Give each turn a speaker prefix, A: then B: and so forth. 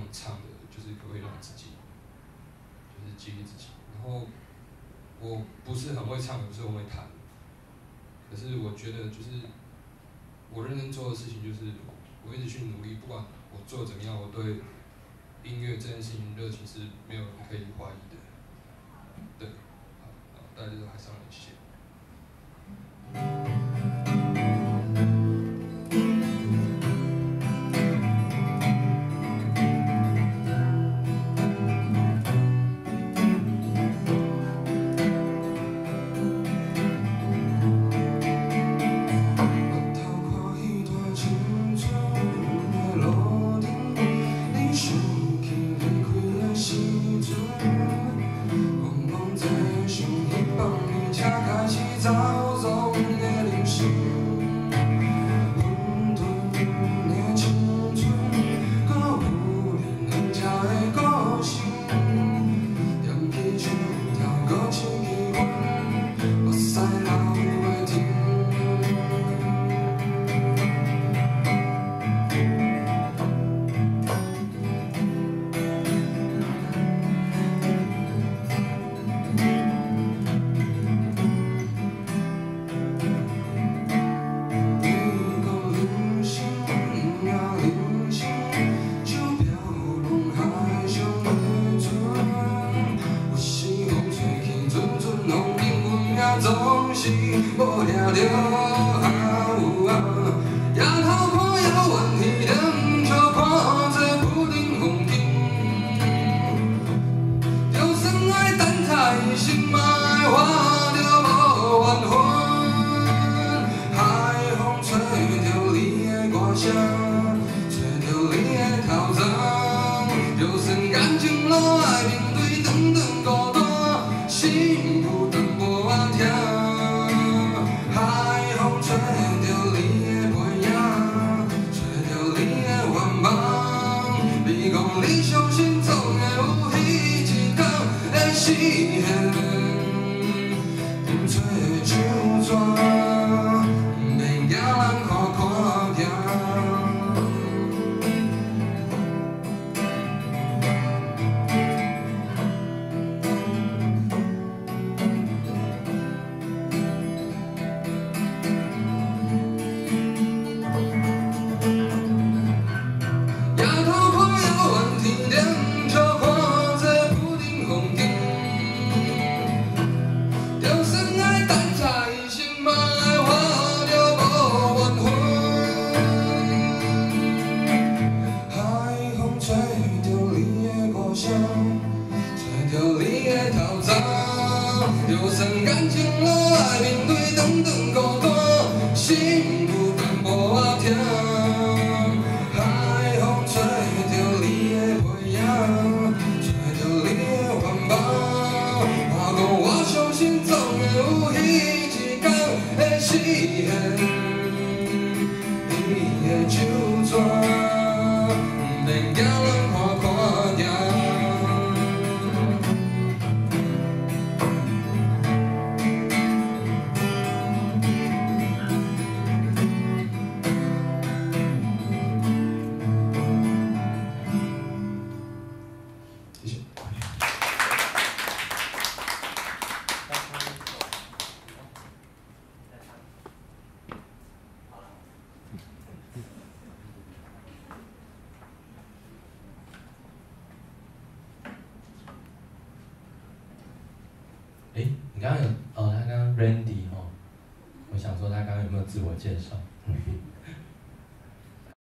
A: 唱的，就是可不可以让自己就是激励自己。然后我不是很会唱，也不是很会弹，可是我觉得就是我认真做的事情就是我一直去努力，不管我做的怎么样，我对音乐这件事情热情是没有人可以怀疑的。对，好，大家就是海上人，谢谢。
B: 他刚刚 Randy 我想说他刚刚有没有自我介绍？